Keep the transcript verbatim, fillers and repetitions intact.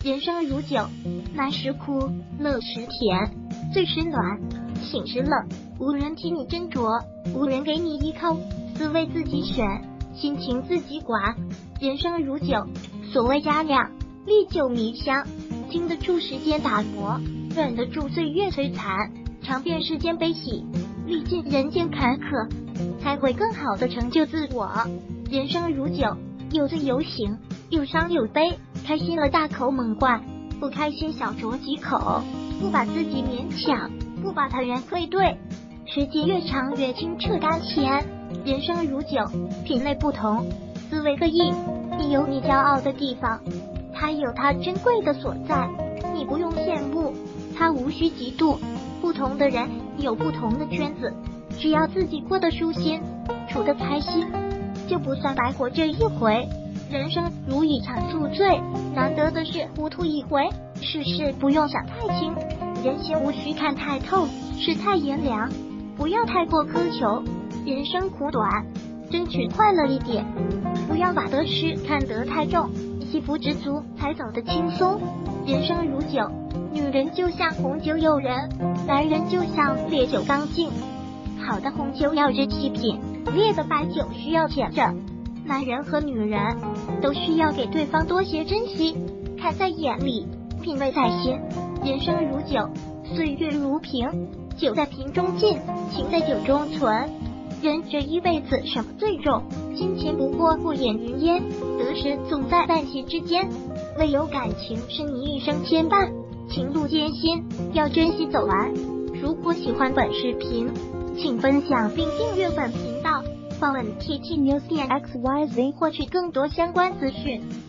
人生如酒，来时苦，乐时甜，醉时暖，醒时冷。无人替你斟酌，无人给你依靠，滋味自己选，心情自己管。人生如酒，所谓佳酿，历久弥香，经得住时间打磨，忍得住岁月摧残，尝遍世间悲喜，历尽人间坎坷，才会更好的成就自我。人生如酒，有醉有醒，有伤有悲，开心了大口猛灌，不开心小酌几口，不把自己勉强，不把他人愧对。时间越长越清澈甘甜，人生如酒，品类不同，滋味各异。你有你骄傲的地方，他有他珍贵的所在，你不用羡慕，他无需嫉妒。不同的人有不同的圈子，只要自己过得舒心，处得开心，就不算白活这一回。人生如一场宿醉，难得的是糊涂一回，世事不用想太清，人心无需看太透，世态炎凉，不要太过苛求。人生苦短，争取快乐一点，不要把得失看得太重，惜福知足才走得轻松。人生如酒，女人就像红酒诱人，男人就像烈酒刚劲。好的红酒要知细品，烈的白酒需要浅着。男人和女人都需要给对方多些珍惜，看在眼里，品味在心。人生如酒，岁月如瓶，酒在瓶中尽，情在酒中存。人这一辈子什么最重？金钱不过过眼云烟，得失总在旦夕之间。唯有感情是你一生牵绊，情路艰辛，要珍惜走完。如果喜欢本视频，请分享并订阅本频道。访问 T T News 点 X Y Z 获取更多相关资讯。